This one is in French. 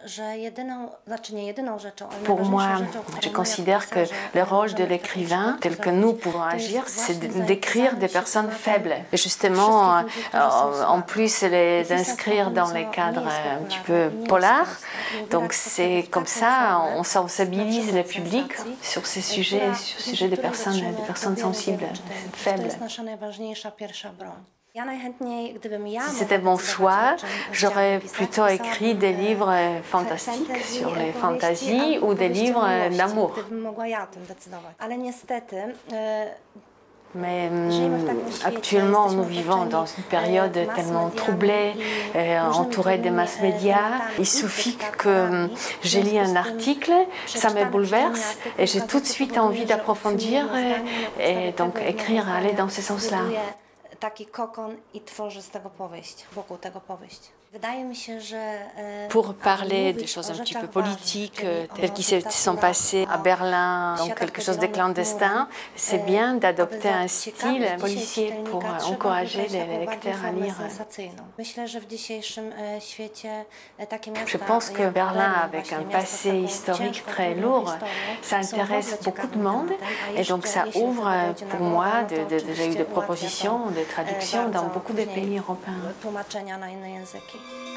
Pour moi, je considère que le rôle de l'écrivain, tel que nous pouvons agir, c'est d'écrire des personnes faibles. Et justement, en plus, les inscrire dans les cadres un petit peu polars. Donc c'est comme ça, on sensibilise le public sur ces sujets, sur le sujet des personnes sensibles, faibles. Si c'était mon choix, j'aurais plutôt écrit des livres fantastiques sur les fantasies ou des livres d'amour. Mais actuellement, nous vivons dans une période tellement troublée, entourée des mass médias. Il suffit que je lis un article, ça me bouleverse et j'ai tout de suite envie d'approfondir et donc écrire, aller dans ce sens-là. Pour parler des choses un petit peu politiques, telles qui se sont passées à Berlin, donc quelque chose de clandestin, c'est bien d'adopter un style policier pour encourager les lecteurs à lire. Je pense que Berlin, avec un passé historique très lourd, ça intéresse beaucoup de monde et donc ça ouvre pour moi, déjà eu des propositions, des traductions dans beaucoup de pays européens.